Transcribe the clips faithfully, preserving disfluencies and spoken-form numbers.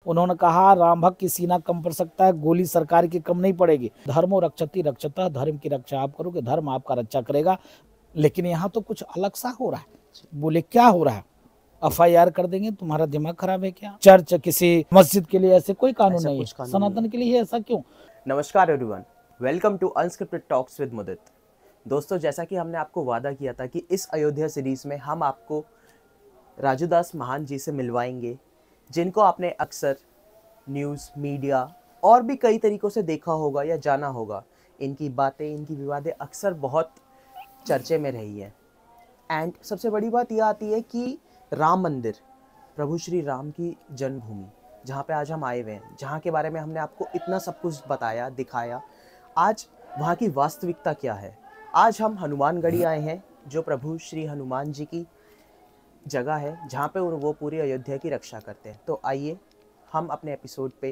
उन्होंने कहा राम भक्त की सीना कम पड़ सकता है, गोली सरकार की कम नहीं पड़ेगी। धर्मो रक्षति रक्षता, धर्म की रक्षा आप करोगे, धर्म आपका रक्षा करेगा। लेकिन यहाँ तो कुछ अलग सा हो रहा है। बोले क्या हो रहा है? एफ आई आर कर देंगे। तुम्हारा दिमाग खराब है क्या? चर्च किसी मस्जिद के लिए ऐसे कोई कानून नहीं है, सनातन के लिए ऐसा क्यों? नमस्कार everyone, welcome to unscripted talks with Mudit. दोस्तों, जैसा कि हमने आपको वादा किया था कि इस अयोध्या सीरीज में हम आपको राजूदास महान जी से मिलवाएंगे, जिनको आपने अक्सर न्यूज़, मीडिया और भी कई तरीक़ों से देखा होगा या जाना होगा। इनकी बातें, इनकी विवादें अक्सर बहुत चर्चे में रही है। एंड सबसे बड़ी बात यह आती है कि राम मंदिर, प्रभु श्री राम की जन्मभूमि, जहाँ पे आज हम आए हुए हैं, जहाँ के बारे में हमने आपको इतना सब कुछ बताया, दिखाया, आज वहाँ की वास्तविकता क्या है। आज हम हनुमानगढ़ी आए हैं, जो प्रभु श्री हनुमान जी की जगह है, जहाँ पे वो पूरी अयोध्या की रक्षा करते हैं। तो आइए हम अपने एपिसोड पे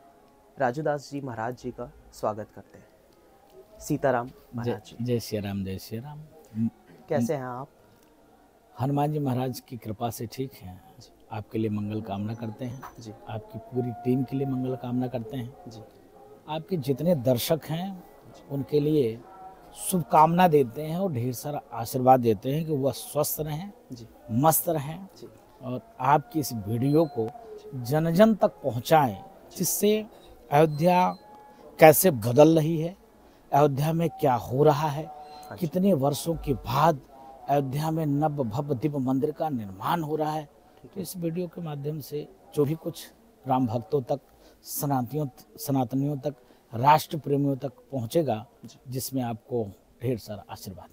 राजूदास जी महाराज जी का स्वागत करते हैं। सीताराम महाराज जी। जय श्री राम, जय श्री राम। कैसे हैं आप? हनुमान जी महाराज की कृपा से ठीक हैं। आपके लिए मंगल कामना करते हैं जी। आपकी पूरी टीम के लिए मंगल कामना करते हैं जी। आपके जितने दर्शक हैं उनके लिए शुभकामना देते हैं और ढेर सारा आशीर्वाद देते हैं कि वह स्वस्थ रहें, जी। मस्त रहें, जी। और आपकी इस वीडियो को जन जन तक पहुंचाएं, जिससे अयोध्या कैसे बदल रही है, अयोध्या में क्या हो रहा है, कितने वर्षों के बाद अयोध्या में नव भव्य दिव्य मंदिर का निर्माण हो रहा है। तो इस वीडियो के माध्यम से जो भी कुछ राम भक्तों तक, सनातनियों सनातनियों तक, राष्ट्र प्रेमियों तक पहुंचेगा, जिसमें आपको ढेर सारा आशीर्वाद।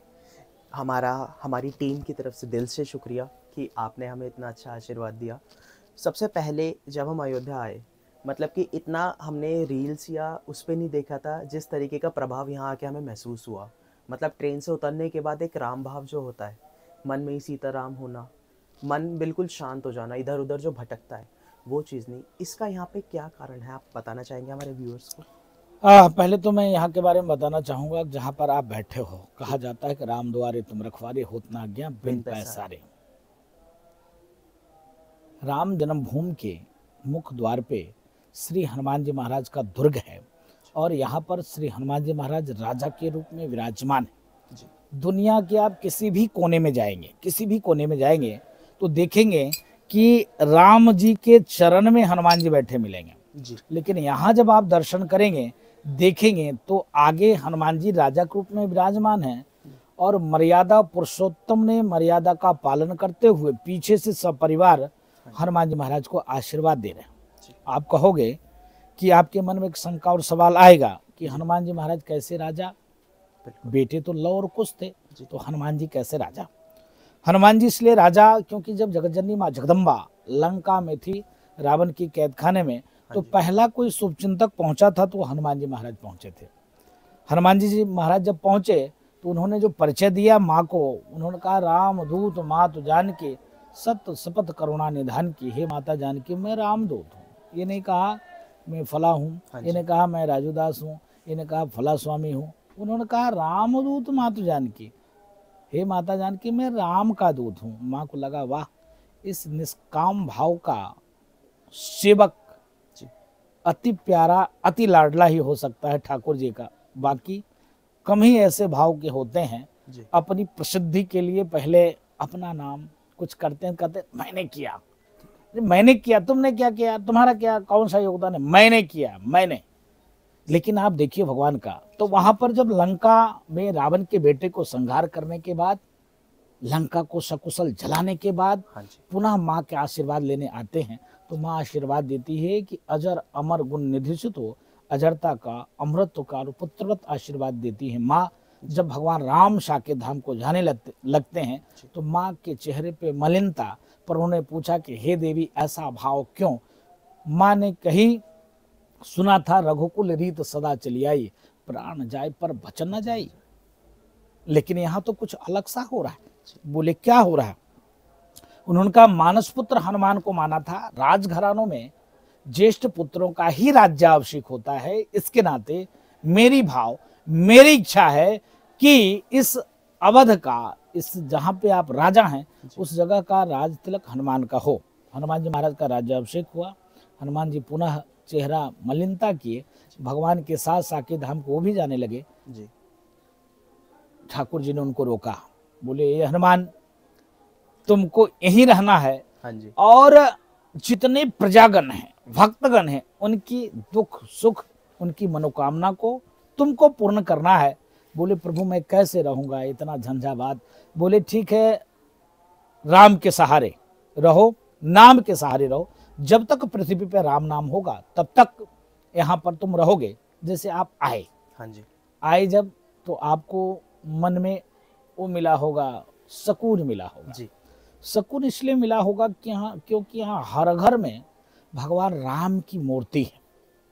हमारा हमारी टीम की तरफ से दिल से शुक्रिया कि आपने हमें इतना अच्छा आशीर्वाद दिया। सबसे पहले जब हम अयोध्या आए, मतलब कि इतना हमने रील्स या उस पर नहीं देखा था जिस तरीके का प्रभाव यहाँ आके हमें महसूस हुआ। मतलब ट्रेन से उतरने के बाद एक राम भाव जो होता है, मन में ही सीताराम होना, मन बिल्कुल शांत हो जाना, इधर उधर जो भटकता है वो चीज़ नहीं। इसका यहाँ पे क्या कारण है, आप बताना चाहेंगे हमारे व्यूअर्स को? आ, पहले तो मैं यहाँ के बारे में बताना चाहूँगा। जहाँ पर आप बैठे हो, कहा जाता है कि राम द्वारे तुम रखवारे, होत ना आज्ञा बिन पैसारे। राम जन्मभूमि के मुख्य द्वार पे श्री हनुमान जी महाराज का दुर्ग है, और यहाँ पर श्री हनुमान जी महाराज राजा के रूप में विराजमान है। दुनिया के आप किसी भी कोने में जाएंगे, किसी भी कोने में जाएंगे तो देखेंगे कि राम जी के चरण में हनुमान जी बैठे मिलेंगे जी। लेकिन यहाँ जब आप दर्शन करेंगे, देखेंगे, तो आगे हनुमान जी राजा के रूप में विराजमान हैं, और मर्यादा पुरुषोत्तम ने मर्यादा का पालन करते हुए पीछे से सपरिवार हनुमान जी महाराज को आशीर्वाद दे रहे हैं। आप कहोगे कि आपके मन में एक शंका और सवाल आएगा कि हनुमान जी महाराज कैसे राजा? बेटे तो लव और कुश थे, तो हनुमान जी कैसे राजा? हनुमान जी इसलिए राजा क्योंकि जब जगतजननी माँ जगदम्बा लंका में थी, रावण की कैदखाने में, तो पहला कोई शुभचिंतक पहुंचा था तो हनुमान जी महाराज पहुंचे थे। हनुमान जी जी महाराज जब पहुंचे तो उन्होंने जो परिचय दिया माँ को, उन्होंने कहा राम दूत मातु जानकी, सत्य शपथ करुणा निधान की, हे माता जानकी मैं राम दूत हूँ। ये नहीं कहा मैं फला हूँ, ये नहीं कहा मैं राजूदास हूँ, ये नहीं कहा फला स्वामी हूँ। उन्होंने कहा राम दूत मातु जानकी, हे माता जानकी मैं राम का दूत हूँ। माँ को लगा वाह, इस निष्काम भाव का सेवक अति प्यारा, अति लाडला ही हो सकता है ठाकुर जी का। बाकी कम ही ऐसे भाव के होते हैं, अपनी प्रसिद्धि के लिए पहले अपना नाम कुछ करते हैं, कहते हैं मैंने किया, मैंने किया, तुमने क्या किया, तुम्हारा क्या कौन सा योगदान है, मैंने किया, मैंने। लेकिन आप देखिए भगवान का, तो वहां पर जब लंका में रावण के बेटे को संहार करने के बाद, लंका को सकुशल जलाने के बाद पुनः माँ के आशीर्वाद लेने आते हैं, तो माँ आशीर्वाद देती है कि अजर अमर गुण निधि तो अजरता का अमृत का पुत्रवत आशीर्वाद देती है माँ। जब भगवान राम साकेत धाम को जाने लगते लगते हैं तो माँ के चेहरे पे मलिनता, पर उन्होंने पूछा कि हे देवी ऐसा भाव क्यों? माँ ने कही सुना था रघुकुल रीत सदा चली आई, प्राण जाए पर वचन न जाई। लेकिन यहाँ तो कुछ अलग सा हो रहा है। बोले क्या हो रहा है? उन्होंने कहा मानस पुत्र हनुमान को माना था, राजघरानों में ज्येष्ठ पुत्रों का ही राज्याभिषेक होता है, इसके नाते मेरी भाव, मेरी इच्छा है कि इस अवध का, इस जहाँ पे आप राजा हैं, उस जगह का राज तिलक हनुमान का हो। हनुमान जी महाराज का राज्याभिषेक हुआ। हनुमान जी पुनः चेहरा मलिनता किए, भगवान के साथ साकेत धाम को वो भी जाने लगे। जी। ठाकुर जी ने उनको रोका, बोले ये हनुमान तुमको यहीं रहना है, हाँ जी। और जितने प्रजागण हैं, भक्तगण हैं, उनकी दुख सुख, उनकी मनोकामना को तुमको पूर्ण करना है। बोले प्रभु मैं कैसे रहूंगा, इतना झंझावात। बोले ठीक है, राम के सहारे रहो, नाम के सहारे रहो, जब तक पृथ्वी पे राम नाम होगा तब तक यहाँ पर तुम रहोगे। जैसे आप आए, हाँ जी। आए जब, तो आपको मन में वो मिला होगा, सकून मिला होगा। जी। सकून इसलिए मिला होगा कि यहाँ, क्योंकि यहाँ हर घर में भगवान राम की मूर्ति है।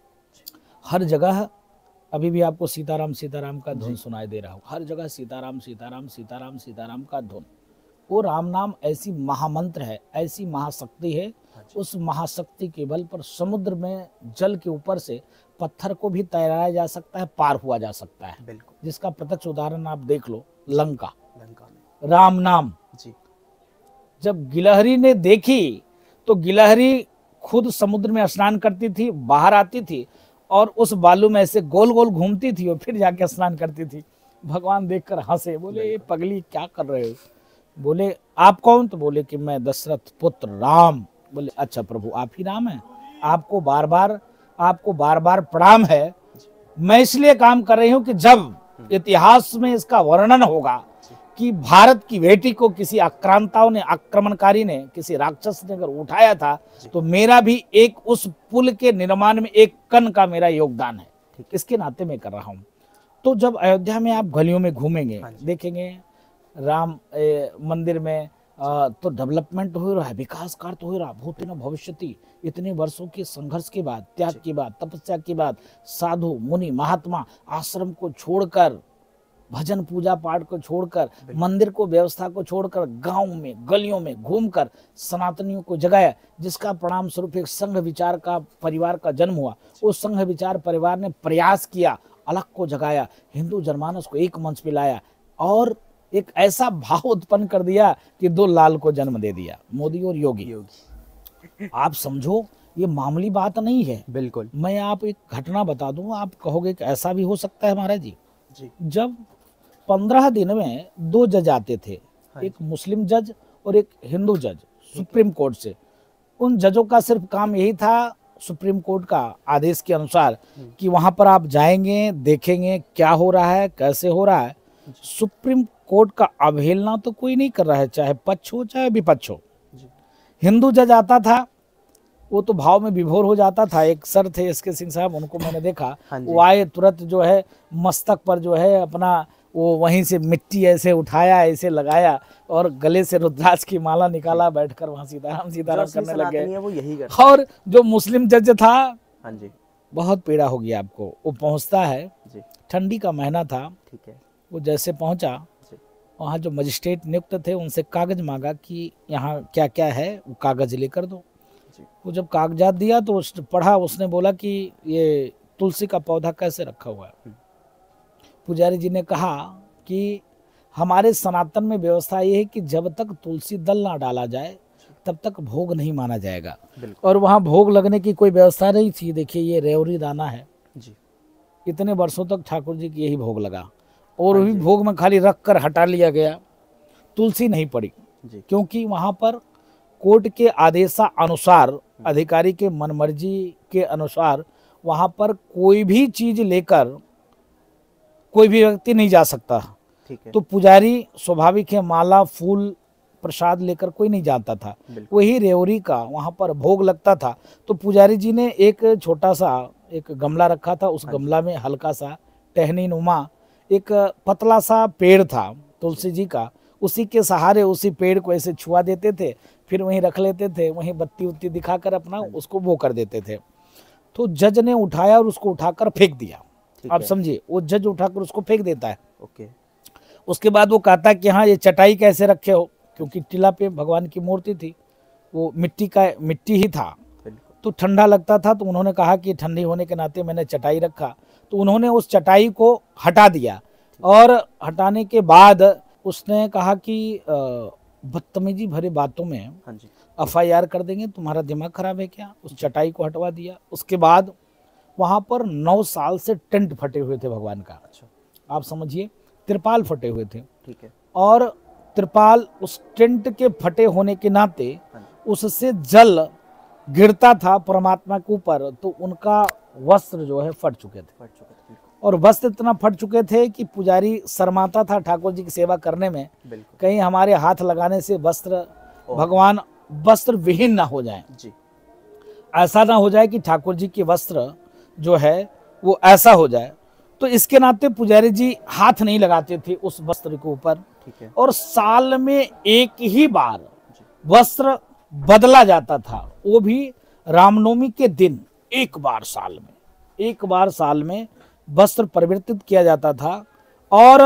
हर जगह अभी भी आपको सीताराम सीताराम का धुन सुनाई दे रहा हो, हर जगह सीताराम सीताराम सीताराम सीताराम का धुन। वो राम नाम ऐसी महामंत्र है, ऐसी महाशक्ति है। उस महाशक्ति के बल पर समुद्र में जल के ऊपर से पत्थर को भी तैराया जा सकता है, पार हुआ जा सकता है। बिल्कुल। जिसका प्रत्यक्ष उदाहरण आप देख लो, लंका, लंका में राम नाम। जी। जब गिलहरी ने देखी तो गिलहरी खुद समुद्र में स्नान करती थी, बाहर आती थी और उस बालू में ऐसे गोल गोल घूमती थी और फिर जाके स्नान करती थी। भगवान देखकर हंसे, बोले ये पगली क्या कर रहे हो। बोले आप कौन, तो बोले कि मैं दशरथ पुत्र राम। बोले अच्छा प्रभु आप ही राम हैं, आपको बार बार आपको बार बार प्रणाम है। मैं इसलिए काम कर रही हूं कि जब इतिहास में इसका वर्णन होगा कि भारत की बेटी को किसी आक्रांताओं ने, आक्रमणकारी ने, किसी राक्षस ने अगर उठाया था, तो मेरा भी एक उस पुल के निर्माण में एक कण का मेरा योगदान है, इसके नाते मैं कर रहा हूं। तो जब अयोध्या में आप गलियों में घूमेंगे, देखेंगे राम ए, मंदिर में आ, तो डेवलपमेंट हो रहा है, विकास कार्य तो हो रहा, भूति न भविष्यति। इतने वर्षों के संघर्ष के बाद, त्याग के बाद, तपस्या के बाद, साधु मुनि महात्मा आश्रम को छोड़कर, भजन पूजा पाठ को छोड़कर, मंदिर को, व्यवस्था को छोड़कर, गांव में गलियों में घूमकर सनातनियों को जगाया, जिसका परिणाम स्वरूप एक संघ विचार का परिवार का जन्म हुआ। उस संघ विचार परिवार ने प्रयास किया, अलग को जगाया, हिंदू जनमानस को एक मंच पे लाया और एक ऐसा भाव उत्पन्न कर दिया कि दो लाल को जन्म दे दिया, मोदी और योगी। योगी आप समझो ये मामूली बात नहीं है। बिल्कुल। मैं आप एक घटना बता दूं, आप कहोगे कि ऐसा भी हो सकता है महाराज जी। जी। जब पंद्रह दिन में दो जज आते थे, एक मुस्लिम जज और एक हिंदू जज सुप्रीम कोर्ट से। उन जजों का सिर्फ काम यही था, सुप्रीम कोर्ट का आदेश के अनुसार, कि वहां पर आप जाएंगे, देखेंगे क्या हो रहा है, कैसे हो रहा है। सुप्रीम कोर्ट का अवहेलना तो कोई नहीं कर रहा है, चाहे पक्ष हो चाहे विपक्ष हो। हिंदू जज आता था, वो तो भाव में विभोर हो जाता था। एक सर थे एस के सिंह साहब, उनको मैंने देखा, वो आए तुरंत जो है मस्तक पर जो है अपना वो वहीं से मिट्टी ऐसे उठाया, ऐसे लगाया और गले से रुद्राक्ष की माला निकाला, बैठकर वहां सीताराम सीताराम करने लग गए। वो यही करता। और जो मुस्लिम जज था, हाँ जी, बहुत पीड़ा होगी आपको। वो पहुंचता है, ठंडी का महीना था, ठीक है। वो जैसे पहुंचा, वहाँ जो मजिस्ट्रेट नियुक्त थे उनसे कागज मांगा कि यहाँ क्या क्या है, वो कागज लेकर दो। वो जब कागजात दिया तो उसने पढ़ा, उसने बोला कि ये तुलसी का पौधा कैसे रखा हुआ है। पुजारी जी ने कहा कि हमारे सनातन में व्यवस्था ये है कि जब तक तुलसी दल ना डाला जाए तब तक भोग नहीं माना जाएगा। और वहाँ भोग लगने की कोई व्यवस्था नहीं थी। देखिए ये रेवड़ी दाना है जी, इतने वर्षों तक ठाकुर जी की यही भोग लगा और भी भोग में खाली रख कर हटा लिया गया, तुलसी नहीं पड़ी। क्योंकि वहाँ पर कोर्ट के आदेशानुसार, अधिकारी के मनमर्जी के अनुसार वहाँ पर कोई भी चीज लेकर कोई भी व्यक्ति नहीं जा सकता। ठीक है। तो पुजारी स्वाभाविक है, माला फूल प्रसाद लेकर कोई नहीं जाता था। वही रेवड़ी का वहाँ पर भोग लगता था। तो पुजारी जी ने एक छोटा सा एक गमला रखा था, उस गमला में हल्का सा टहनी नुमा एक पतला सा पेड़ था तुलसी जी का, उसी के सहारे उसी पेड़ को ऐसे छुआ देते थे, फिर वहीं रख लेते थे, वहीं बत्ती उत्ती दिखाकर अपना उसको वो कर देते थे। तो जज ने उठाया और उसको उठाकर फेंक दिया। आप समझिए, वो जज उठाकर उसको फेंक देता है। ओके। उसके बाद वो कहता है कि हाँ ये चटाई कैसे रखे हो, क्योंकि टीला पे भगवान की मूर्ति थी, वो मिट्टी का मिट्टी ही था, तो ठंडा लगता था। तो उन्होंने कहा कि ठंडी होने के नाते मैंने चटाई रखा। तो उन्होंने उस चटाई को हटा दिया और हटाने के बाद उसने कहा कि बदतमीजी भरे बातों में एफ आई आर कर देंगे, तुम्हारा दिमाग खराब है क्या। उस चटाई को हटवा दिया। उसके बाद वहाँ पर नौ साल से टेंट फटे हुए थे भगवान का। अच्छा, आप समझिए, त्रिपाल फटे हुए थे। ठीक है। और त्रिपाल उस टेंट के फटे होने के नाते हाँ जी, उससे जल गिरता था परमात्मा के ऊपर, तो उनका वस्त्र जो है फट चुके थे। फट चुका था, बिल्कुल और वस्त्र इतना फट चुके थे कि पुजारी शर्माता था ठाकुर जी की सेवा करने में, बिल्कुल। कहीं हमारे हाथ लगाने से वस्त्र ओह। भगवान वस्त्र विहीन ना हो जाए, जी, ऐसा ना हो जाए कि ठाकुर जी के वस्त्र जो है वो ऐसा हो जाए। तो इसके नाते पुजारी जी हाथ नहीं लगाते थे उस वस्त्र के ऊपर। ठीक है। और साल में एक ही बार जी, वस्त्र बदला जाता था, वो भी रामनवमी के दिन। एक बार साल में, एक बार साल में वस्त्र परिवर्तित किया जाता था। और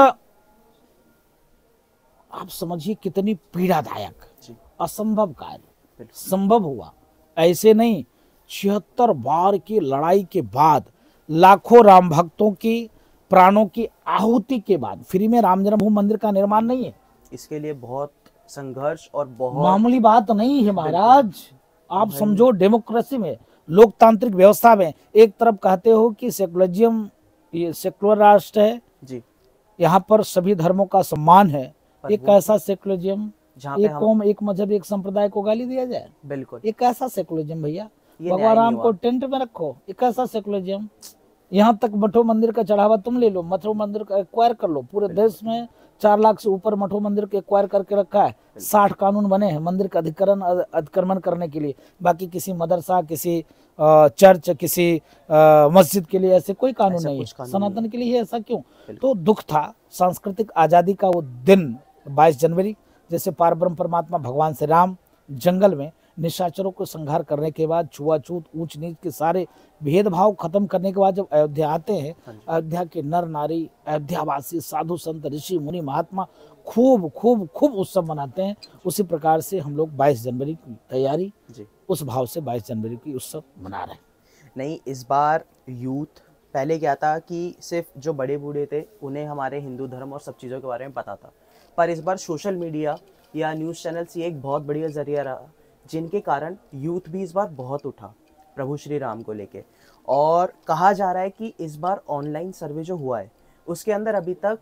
आप समझिए कितनी पीड़ादायक, जी, असंभव कार्य बिल्कुल। संभव हुआ। ऐसे नहीं, छिहत्तर बार की लड़ाई के बाद, लाखों राम भक्तों की प्राणों की आहुति के बाद, फ्री में राम जन्मभूमि मंदिर का निर्माण नहीं है। इसके लिए बहुत संघर्ष और बहुत मामूली बात नहीं है महाराज। आप समझो, डेमोक्रेसी में, लोकतांत्रिक व्यवस्था में एक तरफ कहते हो कि सेकुलरिज्म, ये सेकुलर राष्ट्र है, जी, यहाँ पर सभी धर्मों का सम्मान है। पर एक वो ऐसा सेकुलरिज्म, जहाँ पे एक हम कौम, एक मजहब, एक संप्रदाय को गाली दिया जाए, बिल्कुल एक ऐसा सेकुलरिज्म भैया। ये भगवान न्याय नहीं राम को हुआ। टेंट में रखो, एक ऐसा सेकुलरिज्म। यहाँ तक मठो मंदिर का चढ़ावा तुम ले लो, मठो मंदिर का एक्वायर कर लो। पूरे देश में चार लाख से ऊपर मठो मंदिर के एक्वायर करके रखा है। साठ कानून बने हैं मंदिर का अधिकरण अतिक्रमण करने के लिए। बाकी किसी मदरसा, किसी अ, चर्च, किसी अ, मस्जिद के लिए ऐसे कोई कानून ऐसा नहीं है। कुछ कानून सनातन नहीं के लिए है, ऐसा क्यों? बिल्कुल। तो दुख था सांस्कृतिक आजादी का वो दिन बाईस जनवरी, जैसे पारब्रह्म परमात्मा भगवान श्री राम जंगल में निशाचरों को संहार करने के बाद, छुआछूत, ऊंच नीच के सारे भेदभाव खत्म करने के बाद जब अयोध्या आते हैं, हाँ जी, अयोध्या के नर नारी, अयोध्यावासी, साधु संत, ऋषि मुनि, महात्मा खूब खूब खूब उत्सव मनाते हैं। उसी प्रकार से हम लोग बाईस जनवरी की तैयारी जी। उस भाव से बाईस जनवरी की उत्सव मना रहे हैं। नहीं, इस बार यूथ, पहले क्या था कि सिर्फ जो बड़े बूढ़े थे उन्हें हमारे हिंदू धर्म और सब चीज़ों के बारे में पता था, पर इस बार सोशल मीडिया या न्यूज़ चैनल्स ये एक बहुत बढ़िया जरिया रहा, जिनके कारण यूथ भी इस बार बहुत उठा प्रभु श्री राम को लेके। और कहा जा रहा है कि इस बार ऑनलाइन सर्वे जो हुआ है उसके अंदर अभी तक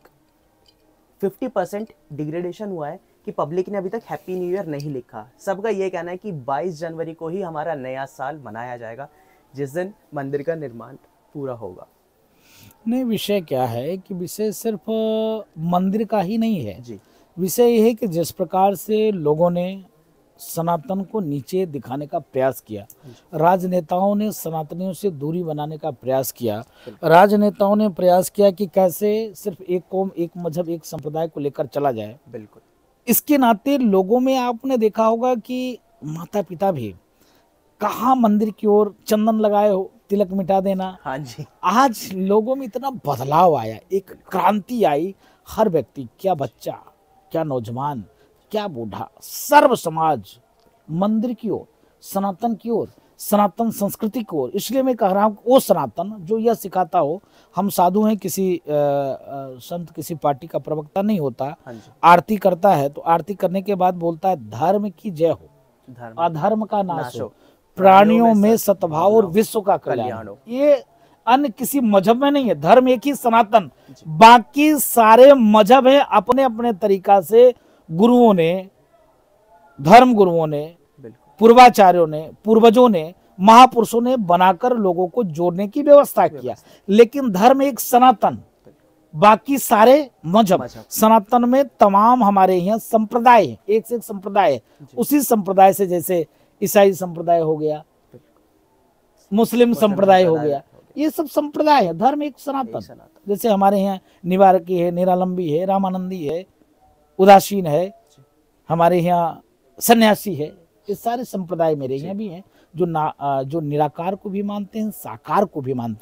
फिफ्टी परसेंट डिग्रेडेशन हुआ है कि पब्लिक ने अभी तक हैप्पी न्यू ईयर नहीं लिखा। सबका ये कहना है कि बाईस जनवरी को ही हमारा नया साल मनाया जाएगा, जिस दिन मंदिर का निर्माण पूरा होगा। नहीं, विषय क्या है कि विषय सिर्फ मंदिर का ही नहीं है। जी, विषय यह है कि जिस प्रकार से लोगों ने सनातन को नीचे दिखाने का प्रयास किया, राजनेताओं ने सनातनियों से दूरी बनाने का प्रयास किया, राजनेताओं ने प्रयास किया कि कैसे सिर्फ एक कौम, एक मजहब, एक संप्रदाय को लेकर चला जाए। बिल्कुल। इसके नाते लोगों में आपने देखा होगा कि माता पिता भी कहाँ मंदिर की ओर चंदन लगाए हो, तिलक मिटा देना। हाँ जी, आज लोगों में इतना बदलाव आया, एक क्रांति आई। हर व्यक्ति, क्या बच्चा, क्या नौजवान, क्या बूढ़ा, सर्व समाज मंदिर की ओर, सनातन की ओर, सनातन संस्कृति की ओर। इसलिए मैं कह रहा हूँ वो सनातन जो यह सिखाता हो, हम साधु हैं, किसी आ, आ, संत किसी पार्टी का प्रवक्ता नहीं होता। हाँ जी, आरती करता है तो आरती करने के बाद बोलता है धर्म की जय हो, धर्म अधर्म का नाश नाश हो, हो, प्राणियों में सद्भाव और विश्व का कल्याण कल्याण हो। हो। ये अन्य किसी मजहब में नहीं है, धर्म एक ही सनातन। बाकी सारे मजहब है अपने अपने तरीका से, गुरुओं ने, धर्म गुरुओं ने, बिल्कुल, पूर्वाचार्यों ने, पूर्वजों ने, महापुरुषों ने बनाकर लोगों को जोड़ने की व्यवस्था किया। लेकिन धर्म एक सनातन, बाकी सारे मजहब। मजहब। सनातन में तमाम हमारे यहाँ संप्रदाय है, एक से एक संप्रदाय है। उसी संप्रदाय से, जैसे ईसाई संप्रदाय हो गया, मुस्लिम संप्रदाय हो गया, ये सब संप्रदाय है। धर्म एक सनातन। सनातन। जैसे हमारे यहाँ निवारकी है, निरालंबी है, रामानंदी है, उदासीन है, हमारे यहाँ सन्यासी है। ये सारे संप्रदाय मेरे यहाँ भी हैं, जो ना जो निराकार को भी मानते हैं, साकार को भी मानते हैं।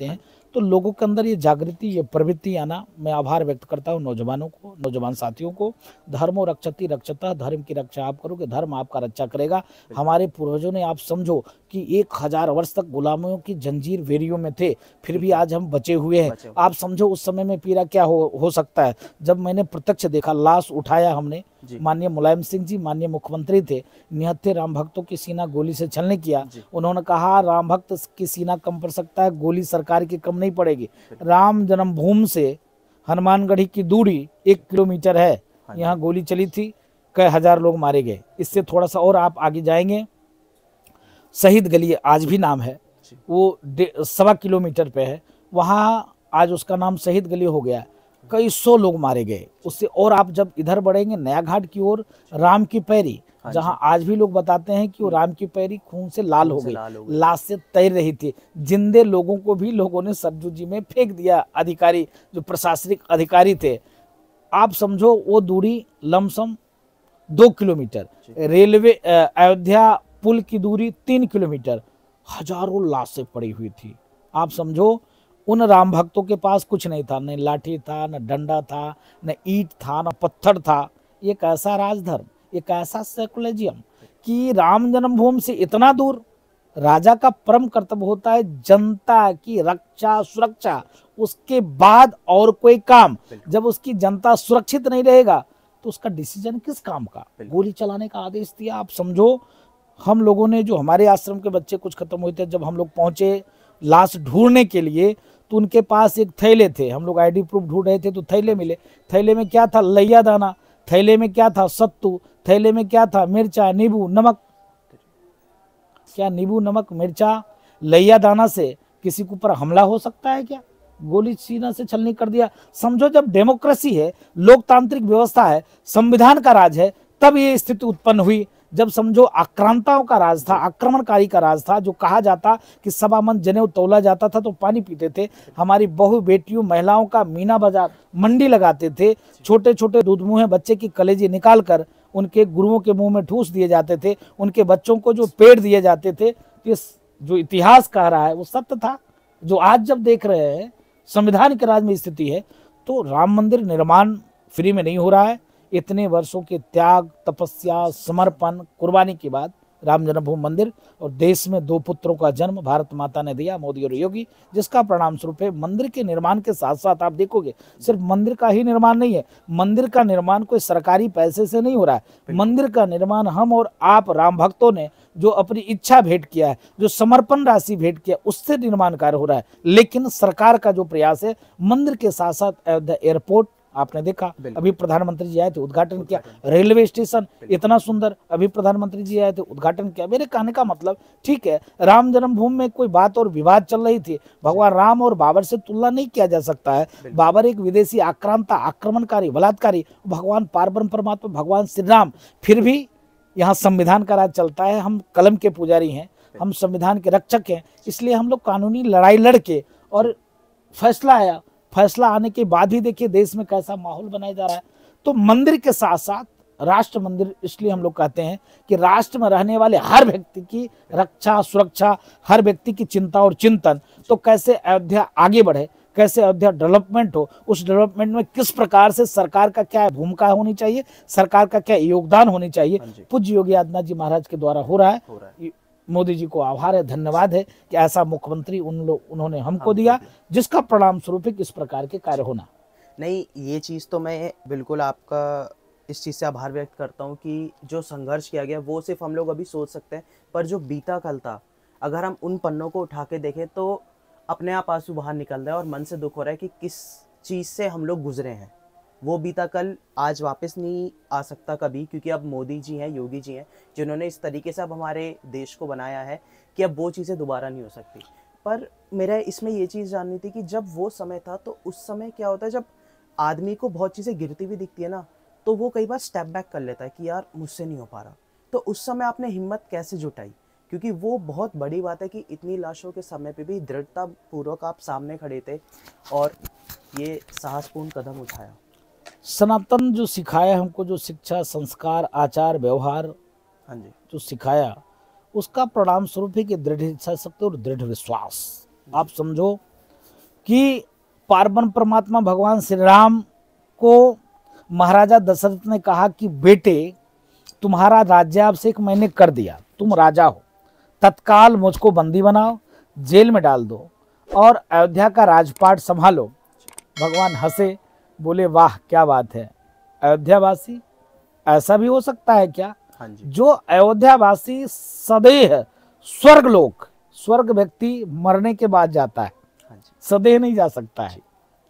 तो लोगों के अंदर ये जागृति, ये प्रवृत्ति आना, मैं आभार व्यक्त करता हूँ नौजवानों को, नौजवान साथियों को। धर्मो रक्षति रक्षतः, धर्म की रक्षा आप करोगे, धर्म आपका रक्षा करेगा। हमारे पूर्वजों ने, आप समझो कि एक हजार वर्ष तक गुलामों की जंजीर वेरियों में थे, फिर भी आज हम बचे हुए हैं। आप समझो उस समय में पीड़ा क्या हो, हो सकता है। जब मैंने प्रत्यक्ष देखा, लाश उठाया हमने, माननीय मुलायम सिंह जी माननीय मुख्यमंत्री थे, निहत्थे राम भक्तों की सीना गोली से छलने किया। उन्होंने कहा राम भक्त की सीना कम पड़ सकता है, गोली सरकार की कम नहीं पड़ेगी। राम जन्मभूमि से हनुमानगढ़ी की दूरी एक किलोमीटर है, यहाँ गोली चली थी, कई हजार लोग मारे गए। इससे थोड़ा सा और आप आगे जाएंगे, शहीद गली आज भी नाम है, वो सवा किलोमीटर पे है, वहाँ आज उसका नाम शहीद गली हो गया, कई सौ लोग मारे गए उससे। और आप जब इधर बढ़ेंगे नया घाट की ओर, राम की पैरी, जहां आज भी लोग बताते हैं कि वो राम की पैरी खून से लाल हो गई, लाश से तैर रही थी। जिंदे लोगों को भी लोगों ने सरजू जी में फेंक दिया, अधिकारी जो प्रशासनिक अधिकारी थे। आप समझो वो दूरी लमसम दो किलोमीटर, रेलवे अयोध्या पुल की दूरी तीन किलोमीटर, हजारों लाशें पड़ी हुई थी। आप समझो उन राम भक्तों के पास कुछ नहीं था, न लाठी था, न डंडा था, न ईंट था, न पत्थर था। ये कैसा राजधर्म, ये कैसा सेकुलरिज्म कि राम जन्मभूमि से इतना दूर। राजा का परम कर्तव्य होता है जनता की रक्षा सुरक्षा, उसके बाद और कोई काम। जब उसकी जनता सुरक्षित नहीं रहेगा तो उसका डिसीजन किस काम का। गोली चलाने का आदेश दिया। आप समझो हम लोगों ने, जो हमारे आश्रम के बच्चे कुछ खत्म हुए थे, जब हम लोग पहुंचे लाश ढूंढने के लिए तो उनके पास एक थैले थे, हम लोग आईडी प्रूफ ढूंढ रहे थे तो थैले मिले। थैले में क्या था, लैया दाना। थैले में क्या था, सत्तू। थैले में क्या था, मिर्चा, नींबू, नमक। क्या नींबू नमक मिर्चा लैया दाना से किसी के ऊपर हमला हो सकता है क्या? गोली सीना से छलनी कर दिया। समझो जब डेमोक्रेसी है, लोकतांत्रिक व्यवस्था है, संविधान का राज है, तब ये स्थिति उत्पन्न हुई। जब समझो आक्रांताओं का राज था, आक्रमणकारी का राज था, जो कहा जाता कि सवा मन जनेऊ तौला जाता था तो पानी पीते थे, हमारी बहु बेटियों महिलाओं का मीना बाजार मंडी लगाते थे, छोटे छोटे दूध मुँहे बच्चे की कलेजी निकाल कर उनके गुरुओं के मुंह में ठूस दिए जाते थे, उनके बच्चों को जो पेड़ दिए जाते थे। ये जो इतिहास कह रहा है वो सत्य था। जो आज जब देख रहे हैं संविधान के राज में स्थिति है, तो राम मंदिर निर्माण फ्री में नहीं हो रहा है। इतने वर्षों के त्याग, तपस्या, समर्पण, कुर्बानी के बाद राम जन्मभूमि मंदिर और देश में दो पुत्रों का जन्म भारत माता ने दिया, मोदी और योगी, जिसका परिणाम स्वरूप है मंदिर के निर्माण के साथ साथ आप देखोगे सिर्फ मंदिर का ही निर्माण नहीं है। मंदिर का निर्माण कोई सरकारी पैसे से नहीं हो रहा है। मंदिर का निर्माण हम और आप राम भक्तों ने जो अपनी इच्छा भेंट किया है, जो समर्पण राशि भेंट किया, उससे निर्माण कार्य हो रहा है। लेकिन सरकार का जो प्रयास है, मंदिर के साथ साथ अयोध्या एयरपोर्ट आपने देखा, अभी प्रधानमंत्री जी आए थे, उद्घाटन किया। रेलवे स्टेशन इतना सुंदर, अभी प्रधानमंत्री जी आए थे, उद्घाटन किया। मेरे कहने का मतलब, ठीक है राम जन्मभूमि में कोई बात और विवाद चल रही थी, भगवान राम और बाबर से तुलना नहीं किया जा सकता है। बाबर एक विदेशी आक्रांता, आक्रमणकारी, बलात्कारी, भगवान पारब्रह्म परमात्मा भगवान श्री राम। फिर भी यहाँ संविधान का राज चलता है। हम कलम के पुजारी हैं, हम संविधान के रक्षक हैं, इसलिए हम लोग कानूनी लड़ाई लड़के और फैसला आया। फैसला आने के बाद ही देखिए देश में कैसा माहौल बनाया जा रहा है। तो मंदिर के साथ साथ राष्ट्र मंदिर, इसलिए हम लोग कहते हैं कि राष्ट्र में रहने वाले हर व्यक्ति की रक्षा सुरक्षा, हर व्यक्ति की चिंता और चिंतन, तो कैसे अयोध्या आगे बढ़े, कैसे अयोध्या डेवलपमेंट हो, उस डेवलपमेंट में किस प्रकार से सरकार का क्या भूमिका होनी चाहिए, सरकार का क्या योगदान होनी चाहिए, पूज्य योगी आदित्यनाथ जी महाराज के द्वारा हो रहा है, हो रहा है। मोदी जी को आभार है, धन्यवाद है कि ऐसा मुख्यमंत्री उन लोग उन्होंने हमको दिया, जिसका परिणाम स्वरूप इस प्रकार के कार्य होना। नहीं, ये चीज़ तो मैं बिल्कुल आपका इस चीज़ से आभार व्यक्त करता हूँ कि जो संघर्ष किया गया वो सिर्फ हम लोग अभी सोच सकते हैं, पर जो बीता कल था, अगर हम उन पन्नों को उठा के देखें तो अपने आप आंसू बाहर निकल रहा है और मन से दुख हो रहा है कि किस चीज़ से हम लोग गुजरे हैं। वो बीता कल आज वापस नहीं आ सकता कभी, क्योंकि अब मोदी जी हैं, योगी जी हैं, जिन्होंने इस तरीके से अब हमारे देश को बनाया है कि अब वो चीज़ें दोबारा नहीं हो सकती। पर मेरा इसमें ये चीज़ जाननी थी कि जब वो समय था तो उस समय क्या होता है, जब आदमी को बहुत चीज़ें गिरती हुई दिखती है ना, तो वो कई बार स्टेप बैक कर लेता है कि यार मुझसे नहीं हो पा रहा। तो उस समय आपने हिम्मत कैसे जुटाई, क्योंकि वो बहुत बड़ी बात है कि इतनी लाशों के समय पे भी दृढ़ता पूर्वक आप सामने खड़े थे और ये साहसपूर्ण कदम उठाया। सनातन जो सिखाया हमको, जो शिक्षा, संस्कार, आचार, व्यवहार, हाँ जी, जो सिखाया, उसका परिणाम स्वरूप है कि दृढ़ इच्छा शक्ति और दृढ़ विश्वास। आप समझो कि पार्वन परमात्मा भगवान श्री राम को महाराजा दशरथ ने कहा कि बेटे तुम्हारा राज्याभिषेक मैंने कर दिया, तुम राजा हो, तत्काल मुझको बंदी बनाओ, जेल में डाल दो और अयोध्या का राजपाट संभालो। भगवान हंसे, बोले वाह क्या बात है, अयोध्यावासी ऐसा भी हो सकता है क्या? हाँ जी। जो अयोध्यावासी सदेह स्वर्गलोक, स्वर्ग व्यक्ति मरने के बाद जाता है, हाँ जी। सदेह नहीं जा सकता है।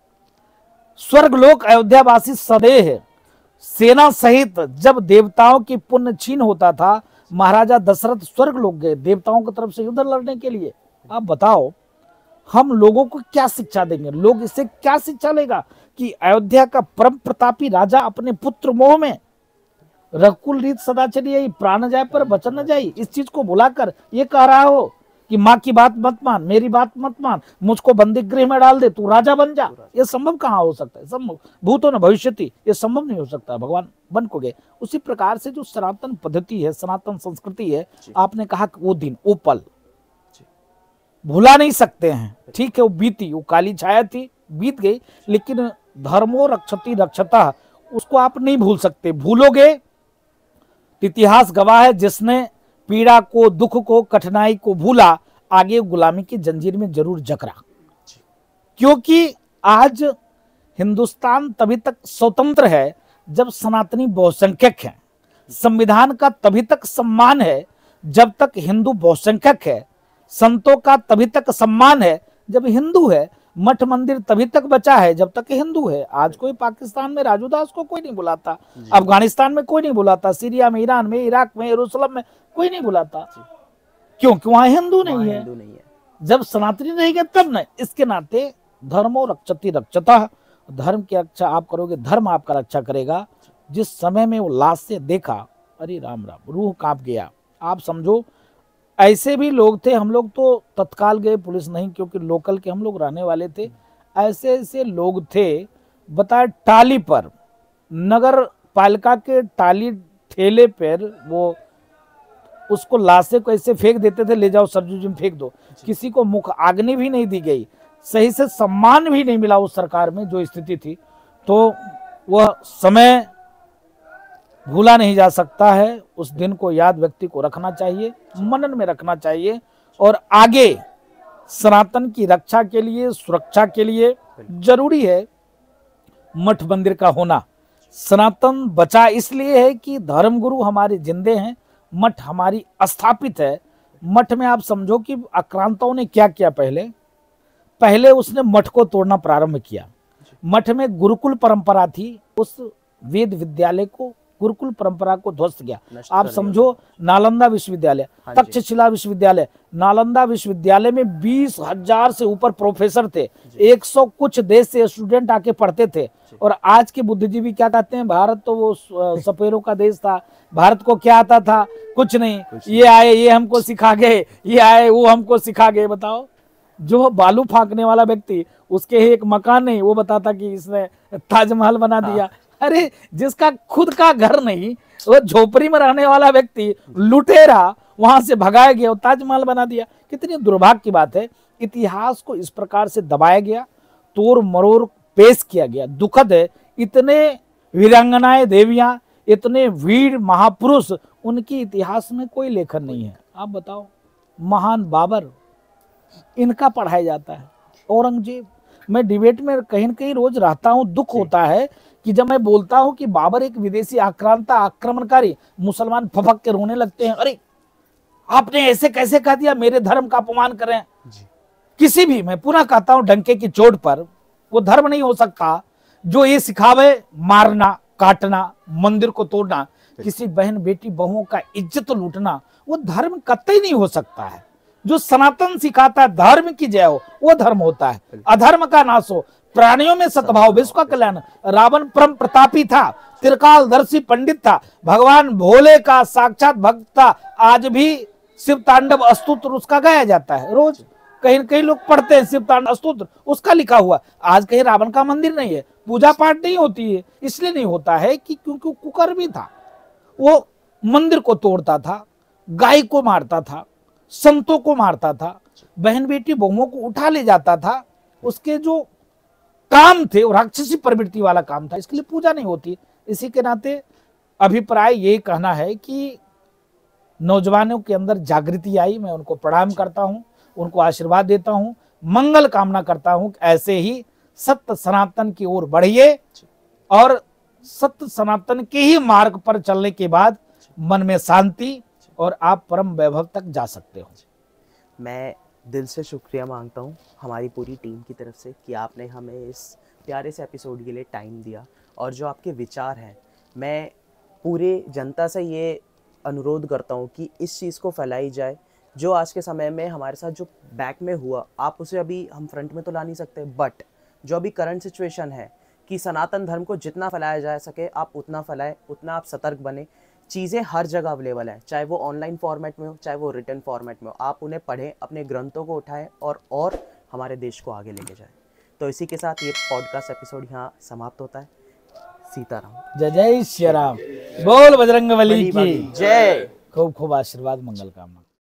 स्वर्गलोक अयोध्यावासी सदेह सेना सहित जब देवताओं की पुण्य छीन होता था, महाराजा दशरथ स्वर्गलोक गए देवताओं की तरफ से युद्ध लड़ने के लिए। आप बताओ हम लोगों को क्या शिक्षा देंगे? लोग इससे क्या शिक्षा लेगा कि अयोध्या का परम प्रतापी राजा अपने पुत्र मोह में रघुकुल रीत सदा चली आई, प्राण जाए पर वचन न जाए, इस चीज को भुलाकर ये कह रहा हो कि माँ की बात मत मान, मेरी बात मत मान, मुझको बंदी गृह में डाल दे, तू राजा बन जा। ये संभव कहाँ हो सकता है? संभव भूतो न भविष्यति, ये संभव नहीं हो सकता। भगवान बन को गए। उसी प्रकार से जो सनातन पद्धति है, सनातन संस्कृति है, आपने कहा कि वो दिन, वो पल भुला नहीं सकते हैं। ठीक है, वो बीती, वो काली छाया थी, बीत गई, लेकिन धर्मो रक्षति रक्षता, उसको आप नहीं भूल सकते। भूलोगे इतिहास गवाह है, जिसने पीड़ा को, दुख को, कठिनाई को भूला, आगे गुलामी की जंजीर में जरूर जकड़ा। क्योंकि आज हिंदुस्तान तभी तक स्वतंत्र है जब सनातनी बहुसंख्यक है, संविधान का तभी तक सम्मान है जब तक हिंदू बहुसंख्यक है, संतों का तभी तक सम्मान है जब हिंदू है, मठ मंदिर तभी तक बचा है जब तक हिंदू है। आज कोई पाकिस्तान में राजूदास को कोई नहीं बुलाता, अफगानिस्तान में कोई नहीं बुलाता, सीरिया में, ईरान में, इराक में, यरूशलेम में कोई नहीं बुलाता, क्योंकि वहां हिंदू नहीं है। हिंदू नहीं है। जब सनातनी रहेंगे तब नहीं। इसके नाते धर्मो रक्षति रक्षता, धर्म की रक्षा आप करोगे, धर्म आपका रक्षा करेगा। जिस समय में वो लाश से देखा, अरे राम राम, रूह कांप गया। आप समझो ऐसे भी लोग थे, हम लोग तो तत्काल गए, पुलिस नहीं, क्योंकि लोकल के हम लोग रहने वाले थे। ऐसे ऐसे लोग थे, बताए टाली पर, नगर पालिका के टाली ठेले पर वो उसको लाशे को ऐसे फेंक देते थे, ले जाओ सरजू जी में फेंक दो। किसी को मुख आग्नि भी नहीं दी गई, सही से सम्मान भी नहीं मिला उस सरकार में जो स्थिति थी। तो वह समय भूला नहीं जा सकता है। उस दिन को याद व्यक्ति को रखना चाहिए, मनन में रखना चाहिए, और आगे सनातन की रक्षा के लिए, सुरक्षा के लिए जरूरी है मठ मंदिर का होना। सनातन बचा इसलिए है कि धर्मगुरु हमारे जिंदे हैं, मठ हमारी स्थापित है। मठ में आप समझो कि आक्रांताओं ने क्या किया, पहले पहले उसने मठ को तोड़ना प्रारंभ किया। मठ में गुरुकुल परंपरा थी, उस वेद विद्यालय को, गुरुकुल परंपरा को ध्वस्त किया। आप समझो नालंदा विश्वविद्यालय, तक्षशिला विश्वविद्यालय, नालंदा विश्वविद्यालय में बीस हजार से ऊपर प्रोफेसर थे, एक सौ कुछ देश से स्टूडेंट आके पढ़ते थे। और आज के बुद्धिजीवी क्या कहते हैं, भारत तो वो सपेरों का देश था, भारत को क्या आता था, कुछ नहीं, ये आए ये हमको सिखा गए, ये आए वो हमको सिखा गए। बताओ, जो बालू फांकने वाला व्यक्ति, उसके एक मकान नहीं, वो बताता कि इसने ताजमहल बना दिया। अरे जिसका खुद का घर नहीं, वो झोपड़ी में रहने वाला व्यक्ति, लुटेरा, वहां से भगाया गया, ताजमहल बना दिया। कितनी दुर्भाग्य की बात है। इतिहास को इस प्रकार से दबाया गया, तोड़ मरोड़ पेश किया गया। दुखद है, इतने वीरांगनाएं देवियां, इतने वीर महापुरुष, उनकी इतिहास में कोई लेखन नहीं है। आप बताओ, महान बाबर, इनका पढ़ाया जाता है। औरंगजेब, मैं डिबेट में कहीं न कहीं रोज रहता हूँ, दुख होता है कि जब मैं बोलता हूं कि बाबर एक विदेशी आक्रांता, आक्रमणकारी, मुसलमान फपक के रोने लगते हैं, अरे आपने ऐसे कैसे कह दिया, मेरे धर्म का अपमान करें। किसी भी, मैं पुनः कहता हूं डंके की चोट पर, वो धर्म नहीं हो सकता जो ये सिखावे मारना, काटना, मंदिर को तोड़ना, किसी बहन बेटी बहुओं का इज्जत लूटना, वो धर्म कतई नहीं हो सकता है। जो सनातन सिखाता है धर्म की जय हो, वो धर्म होता है। अधर्म का नाश हो, प्राणियों में सद्भाव, विश्व का कल्याण। रावण परम प्रतापी था, त्रिकालदर्शी पंडित था, भगवान भोले का साक्षात भक्त था। आज भी शिव तांडव अस्तुत्र उसका गाया जाता है, रोज कहीं कहीं लोग पढ़ते हैं शिव तांडव अस्तुत्र, उसका लिखा हुआ। आज कहीं रावण का मंदिर नहीं है, पूजा पाठ नहीं होती है। इसलिए नहीं होता है कि क्योंकि कुकर्मी था, वो मंदिर को तोड़ता था, गाय को मारता था, संतों को मारता था, बहन बेटी बहुओं को उठा ले जाता था। उसके जो काम थे वो राक्षसी प्रवृत्ति वाला काम था, इसके लिए पूजा नहीं होती। इसी के नाते अभिप्राय यही कहना है कि नौजवानों के अंदर जागृति आई, मैं उनको प्रणाम करता हूं, उनको आशीर्वाद देता हूं, मंगल कामना करता हूं कि ऐसे ही सत्य सनातन की ओर बढ़िए और सत्य सनातन के ही मार्ग पर चलने के बाद मन में शांति और आप परम वैभव तक जा सकते हो। मैं दिल से शुक्रिया मांगता हूँ हमारी पूरी टीम की तरफ से कि आपने हमें इस प्यारे से एपिसोड के लिए टाइम दिया, और जो आपके विचार हैं, मैं पूरे जनता से ये अनुरोध करता हूँ कि इस चीज़ को फैलाई जाए। जो आज के समय में हमारे साथ जो बैक में हुआ, आप उसे अभी हम फ्रंट में तो ला नहीं सकते, बट जो अभी करंट सिचुएशन है कि सनातन धर्म को जितना फैलाया जा सके आप उतना फैलाएं, उतना आप सतर्क बने। चीज़ें हर जगह अवेलेबल हैं, चाहे वो ऑनलाइन फॉर्मेट में हो, चाहे वो रिटर्न फॉर्मेट में हो, आप उन्हें पढ़ें, अपने ग्रंथों को उठाएं और और हमारे देश को आगे लेके जाएं। तो इसी के साथ ये पॉडकास्ट एपिसोड यहाँ समाप्त होता है। सीताराम। जय जय श्री राम। बोल बजरंग बली की जय। खूब खूब आशीर्वाद, मंगल कामना।